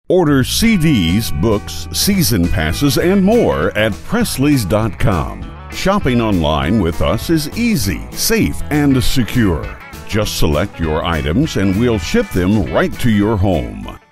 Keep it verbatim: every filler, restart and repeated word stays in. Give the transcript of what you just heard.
Order C Ds, books, season passes, and more at Presleys dot com. Shopping online with us is easy, safe, and secure. Just select your items and we'll ship them right to your home.